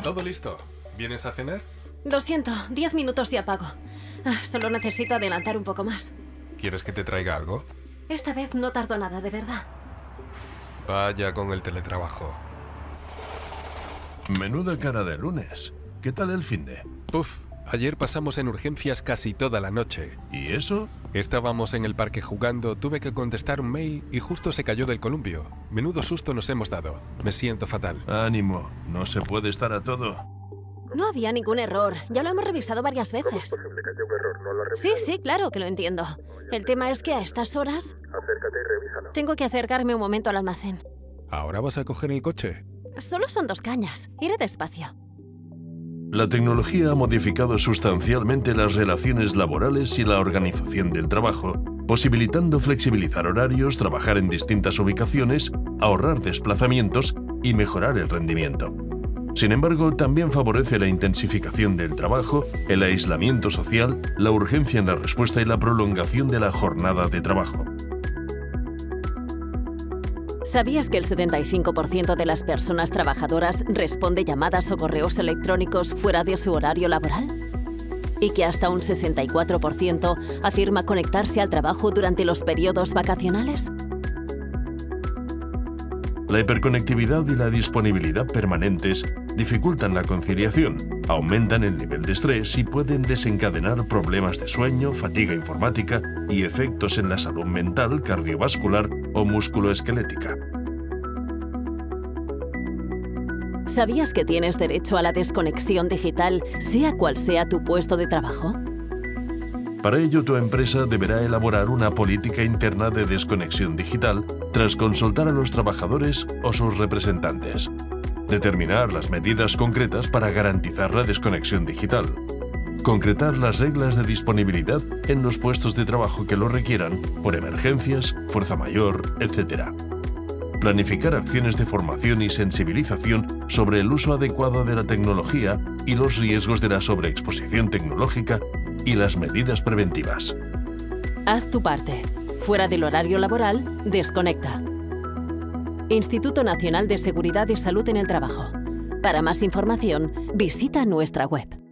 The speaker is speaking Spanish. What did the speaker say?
Todo listo. ¿Vienes a cenar? Lo siento, 10 minutos y apago. Solo necesito adelantar un poco más. ¿Quieres que te traiga algo? Esta vez no tardo nada, de verdad. Vaya con el teletrabajo. Menuda cara de lunes. ¿Qué tal el finde? Puf, ayer pasamos en urgencias casi toda la noche. ¿Y eso? Estábamos en el parque jugando, tuve que contestar un mail y justo se cayó del columpio. Menudo susto nos hemos dado. Me siento fatal. Ánimo, no se puede estar a todo. No había ningún error. Ya lo hemos revisado varias veces. ¿Cómo es posible que haya un error? ¿No lo has revisado? Sí, claro que lo entiendo. El tema es que a estas horas Acércate y revísalo. tengo que acercarme un momento al almacén. ¿Ahora vas a coger el coche? Solo son 2 cañas. Iré despacio. La tecnología ha modificado sustancialmente las relaciones laborales y la organización del trabajo, posibilitando flexibilizar horarios, trabajar en distintas ubicaciones, ahorrar desplazamientos y mejorar el rendimiento. Sin embargo, también favorece la intensificación del trabajo, el aislamiento social, la urgencia en la respuesta y la prolongación de la jornada de trabajo. ¿Sabías que el 75% de las personas trabajadoras responde llamadas o correos electrónicos fuera de su horario laboral? ¿Y que hasta un 64% afirma conectarse al trabajo durante los periodos vacacionales? La hiperconectividad y la disponibilidad permanentes dificultan la conciliación, aumentan el nivel de estrés y pueden desencadenar problemas de sueño, fatiga informática y efectos en la salud mental, cardiovascular o musculoesquelética. ¿Sabías que tienes derecho a la desconexión digital, sea cual sea tu puesto de trabajo? Para ello, tu empresa deberá elaborar una política interna de desconexión digital tras consultar a los trabajadores o sus representantes. Determinar las medidas concretas para garantizar la desconexión digital. Concretar las reglas de disponibilidad en los puestos de trabajo que lo requieran por emergencias, fuerza mayor, etc. Planificar acciones de formación y sensibilización sobre el uso adecuado de la tecnología y los riesgos de la sobreexposición tecnológica y las medidas preventivas. Haz tu parte. Fuera del horario laboral, desconecta. Instituto Nacional de Seguridad y Salud en el Trabajo. Para más información, visita nuestra web.